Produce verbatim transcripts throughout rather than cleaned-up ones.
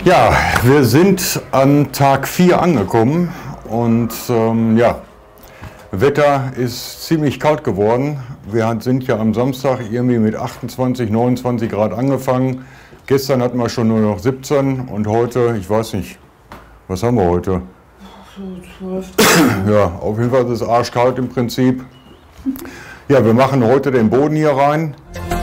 Ja, wir sind an Tag vier angekommen und ähm, ja, Wetter ist ziemlich kalt geworden. Wir sind ja am Samstag irgendwie mit achtundzwanzig, neunundzwanzig Grad angefangen. Gestern hatten wir schon nur noch siebzehn und heute, ich weiß nicht, was haben wir heute? Ja, auf jeden Fall ist es arschkalt im Prinzip. Ja, wir machen heute den Boden hier rein.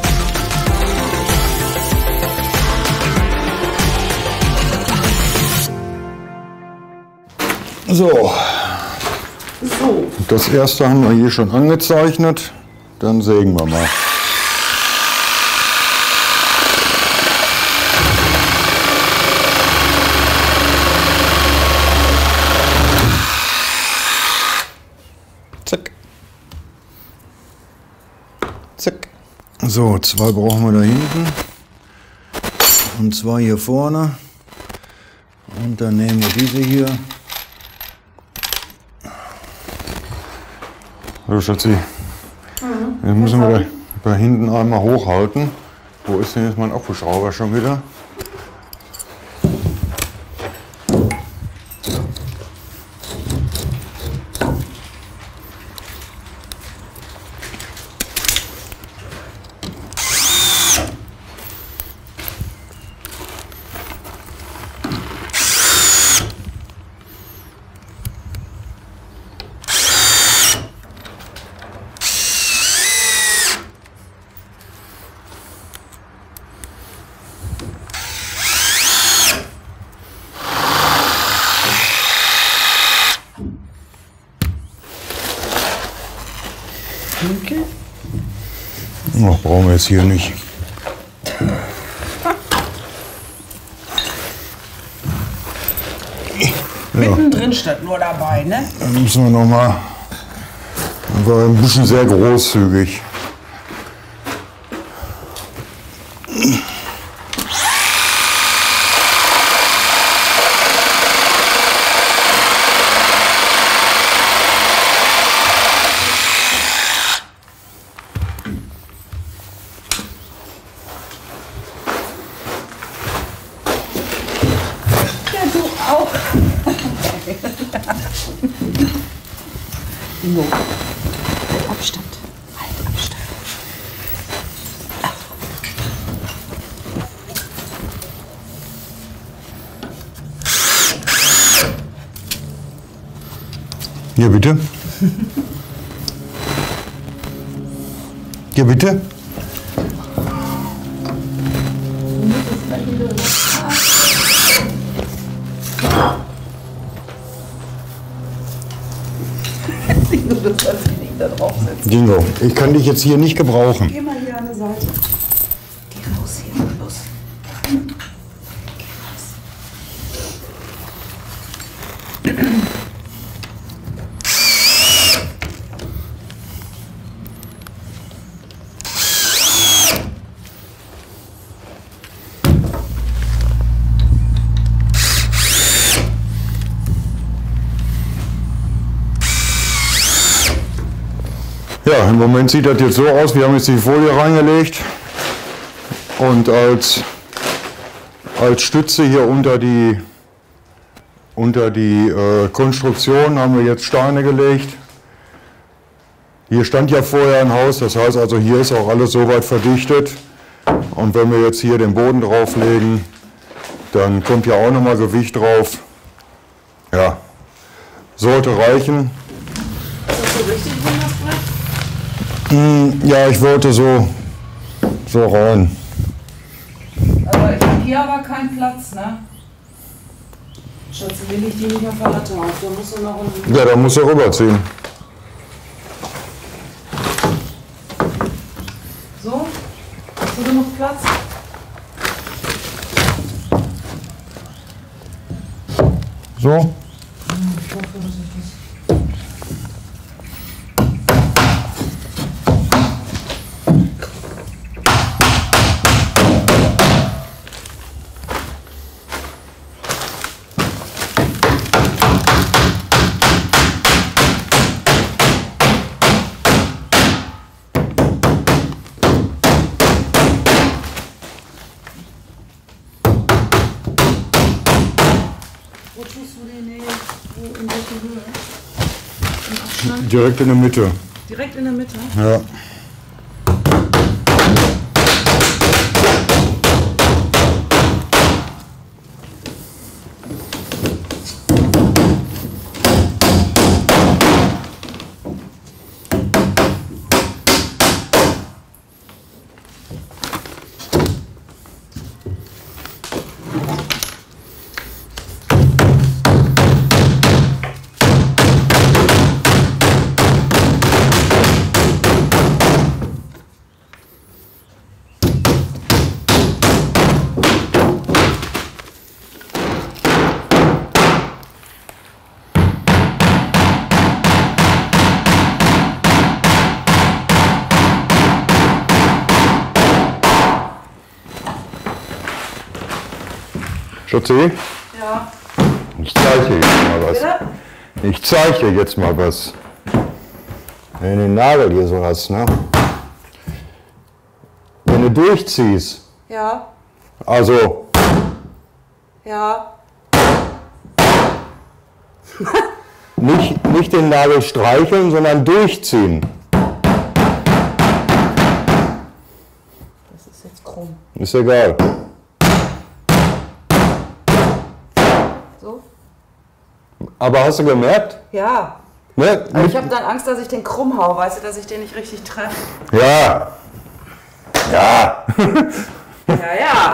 So. So. Das erste haben wir hier schon angezeichnet. Dann sägen wir mal. Zack. Zack. So, zwei brauchen wir da hinten. Und zwei hier vorne. Und dann nehmen wir diese hier. So, Schatzi. Mhm. Jetzt müssen wir da, da hinten einmal hochhalten. Wo ist denn jetzt mein Akkuschrauber schon wieder? Okay. Ach, brauchen wir jetzt hier nicht. Mittendrin steht nur dabei, ne? Dann müssen wir noch mal. War ein bisschen sehr großzügig. Ingo, Abstand, halt Abstand. Hier bitte. Hier bitte. Du sollst dich nicht da draufsetzen. Dingo, ich kann dich jetzt hier nicht gebrauchen. Geh mal hier an die Seite. Geh raus hier, los. Geh raus. Ja, im Moment sieht das jetzt so aus, wir haben jetzt die Folie reingelegt und als, als Stütze hier unter die, unter die äh, Konstruktion haben wir jetzt Steine gelegt. Hier stand ja vorher ein Haus, das heißt also hier ist auch alles soweit verdichtet und wenn wir jetzt hier den Boden drauflegen, dann kommt ja auch nochmal Gewicht drauf. Ja, sollte reichen. Ist das so richtig, wenn das bleibt? Ja, ich wollte so, so rein. Aber ich habe hier aber keinen Platz, ne? Schatz, will ich die nicht auf der Latte auf, da musst du nach unten. Ja, da muss er rüberziehen. So? Hast du genug Platz? So? Ich hoffe, das ist das. Wo tust du die Nähe? Wo, in welche Höhe? Im Abstand? Direkt in der Mitte. Direkt in der Mitte? Ja. Schatzi? Ja. Ich zeige dir jetzt mal was. Bitte? Ich zeige dir jetzt mal was. Wenn du den Nagel hier so hast, ne? Wenn du durchziehst, Ja. also Ja. nicht, nicht den Nagel streicheln, sondern durchziehen. Das ist jetzt krumm. Ist egal. So? Aber hast du gemerkt? Ja. Ne? Aber ich habe dann Angst, dass ich den krumm hau, weißt du, dass ich den nicht richtig treffe. Ja. Ja. Ja, ja.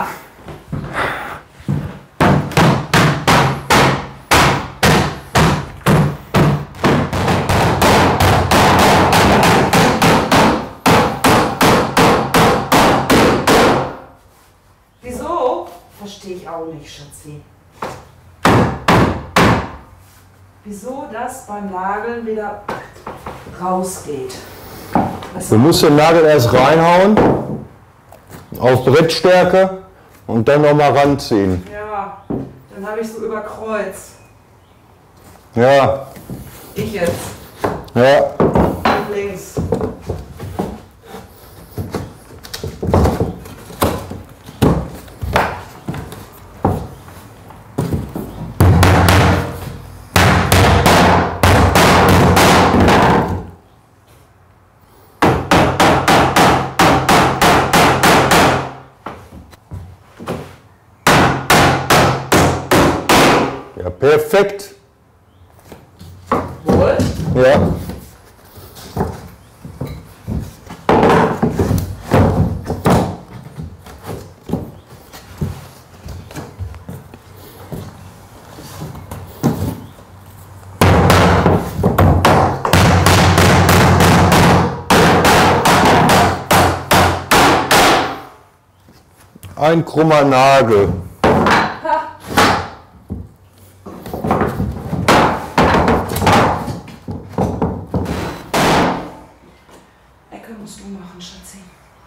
Wieso? Verstehe ich auch nicht, Schatzi. Wieso das beim Nageln wieder rausgeht. Das Du musst den Nagel erst reinhauen, auf Brettstärke und dann nochmal ranziehen. ja, dann habe ich so über Kreuz. Ja, Ich jetzt. ja. Und links. Ja, perfekt. Wohl? Ja. Ein krummer Nagel. Ecke musst du machen, Schatzi.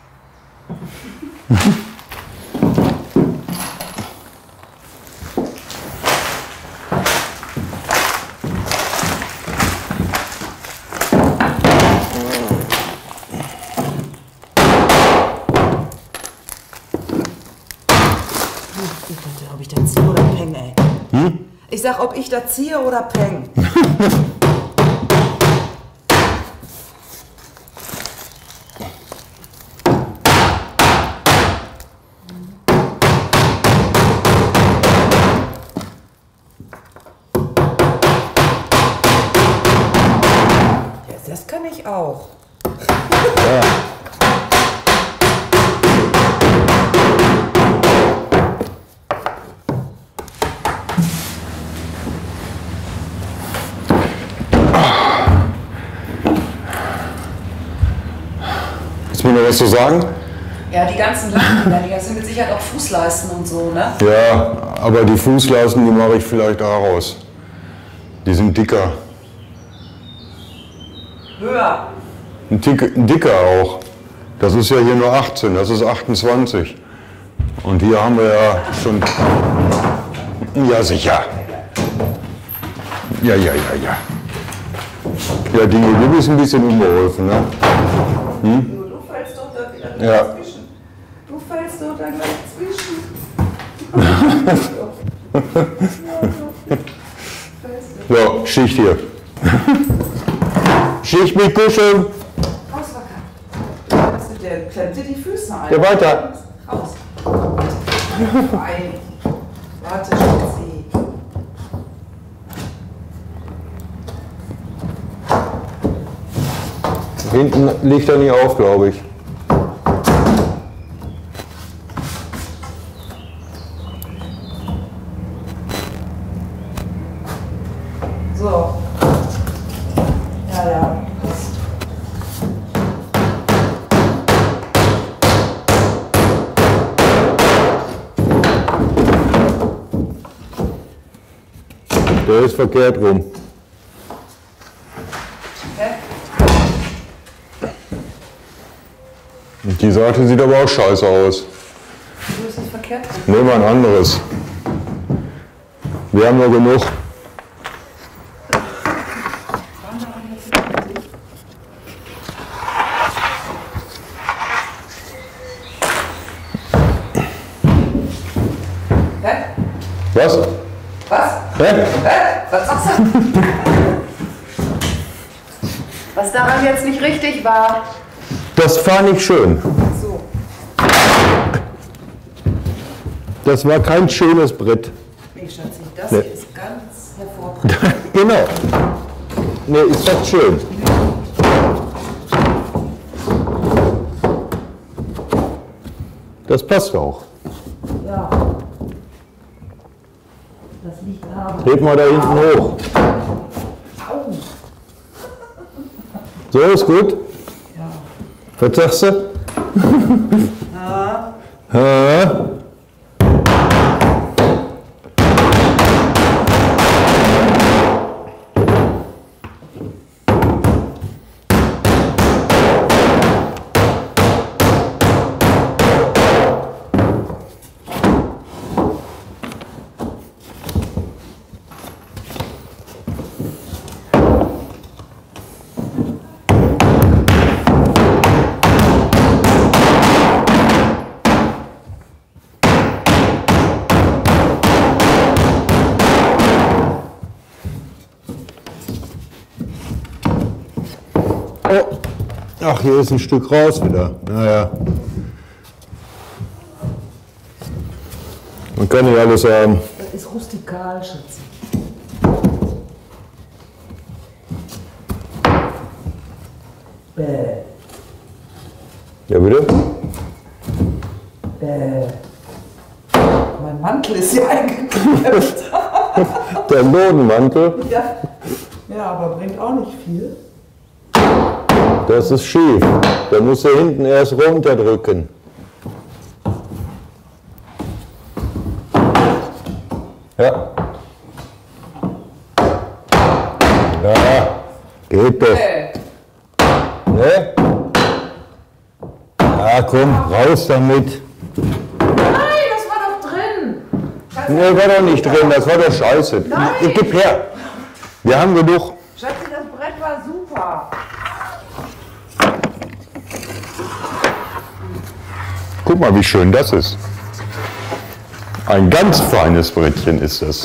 Ich dachte, ob ich da ziehe oder peng, ey. Hm? Ich sag, ob ich da ziehe oder peng. Ja, das kann ich auch. Ja. Hast du mir noch was zu sagen? Ja, die ganzen Lachen, das sind mit Sicherheit auch Fußleisten und so, ne? Ja, aber die Fußleisten, die mache ich vielleicht daraus. Die sind dicker. Höher. Ein, Tick, ein dicker auch. Das ist ja hier nur achtzehn, das ist achtundzwanzig. Und hier haben wir ja schon... Ja, sicher. Ja, ja, ja, ja. Ja, die, du bist ein bisschen unbeholfen, ne? Hm? Du fällst doch da wieder Ja. zwischen. Du fällst doch da gleich zwischen. Ja, so. So, Schicht hier. Schicht mit Kuscheln. Raus, Wacker. Was ist der? Klemmt dir die Füße ein? Ja, weiter. Raus. Nein. Warte, Schatzi. Hinten liegt er nicht auf, glaube ich. So. Ja, ja. Passt. Der ist verkehrt rum. Hä? Und die Seite sieht aber auch scheiße aus. Du bist nicht verkehrt. Nehmen wir ein anderes. Wir haben noch genug. Hä? Was? Was? Hä? Hä? Was sagst du? Was daran jetzt nicht richtig war. Das war nicht schön. So. Das war kein schönes Brett. Nee, Schatzi, das Nee. hier ist ganz hervorragend. Genau. Nee, ist das schön. Das passt auch. Ja. Das liegt aber. Heb mal da hinten hoch. Au. So ist gut. Ja. Was sagst du? Ja. Ha? Oh. Ach, hier ist ein Stück raus wieder. Naja. Man kann nicht alles haben. Das ist rustikal, Schatzi. Bäh. Ja, bitte? Bäh. Mein Mantel ist hier eingeklemmt. Der Bodenmantel, Ja. Ja, aber bringt auch nicht viel. das ist schief. Da muss er hinten erst runterdrücken. Ja. Ja, geht doch. Bäh. Ne? Ja, komm, raus damit. Nein, das war doch drin. Schatzi, Nee, war doch nicht drin, das war doch scheiße. Nein. Ich geb her. Wir haben genug. Schatzi, das Brett war super. Guck mal, wie schön das ist. Ein ganz feines Brettchen ist das.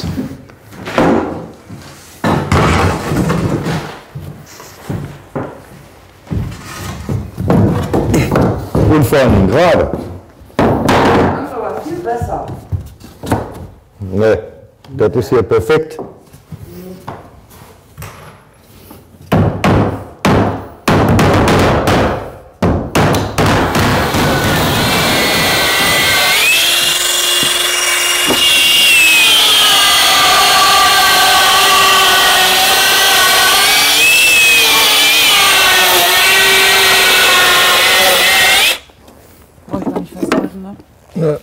Und vor allem gerade. Das ist aber viel besser. Ne, das ist hier perfekt. Brauche ich gar nicht festhalten, ne? Ja.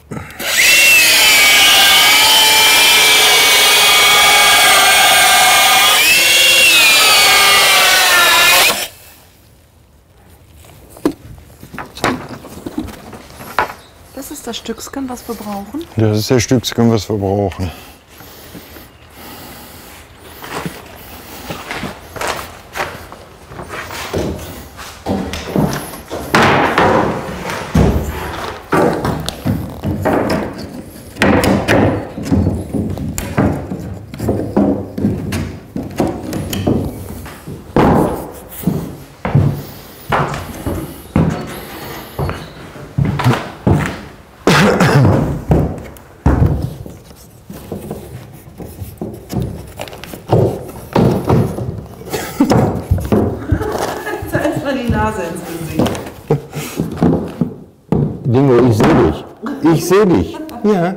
Das ist das Stückchen, was wir brauchen. Das ist das Stückchen, was wir brauchen. Nase ins Gesicht. Dingo, ich sehe dich. Ich sehe dich. Ja.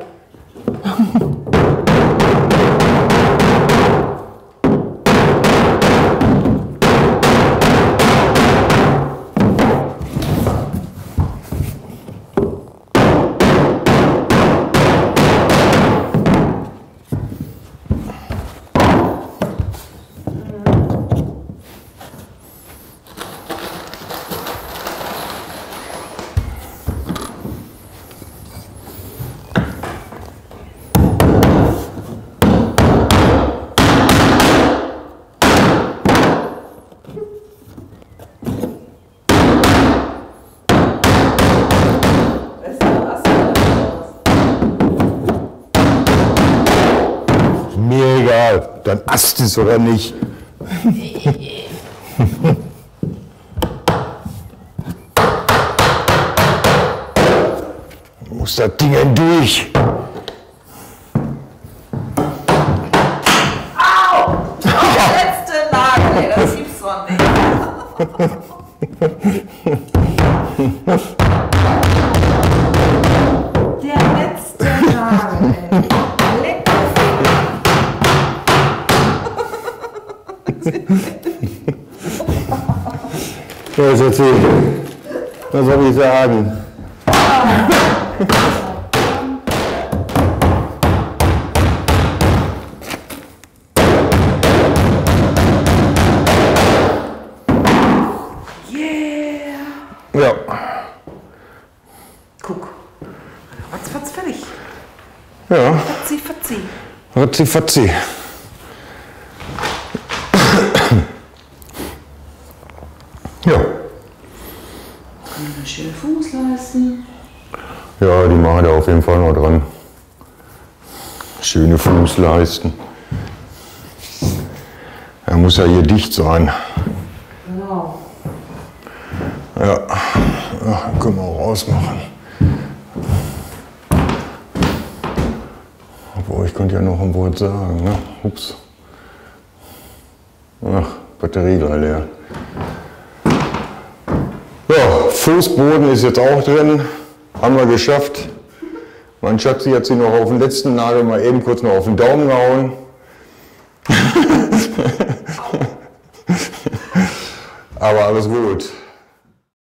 Mir egal, dann ast es oder nicht. Muss das Ding durch. Au! Der letzte Nagel, ey, das gibt's doch nicht. Der letzte Nagel, ey. Ja, ist erzählt. Was soll ich sagen? Yeah! Ja. Guck. Ratzfatz fertig. Ja. Fatzi, fatzi. Ratzi, fatzi. Ja. Eine schöne Fußleisten. Ja, die machen da auf jeden Fall noch dran. Schöne Fußleisten. Er muss ja hier dicht sein. Genau. Ja, ja, können wir auch rausmachen. Obwohl, ich könnte ja noch ein Wort sagen, ne? Ups. Ach, Batterie gleich leer. Ja, Fußboden ist jetzt auch drin. Haben wir geschafft. Mein Schatzi hat sie noch auf den letzten Nagel mal eben kurz noch auf den Daumen gehauen. Aber alles gut.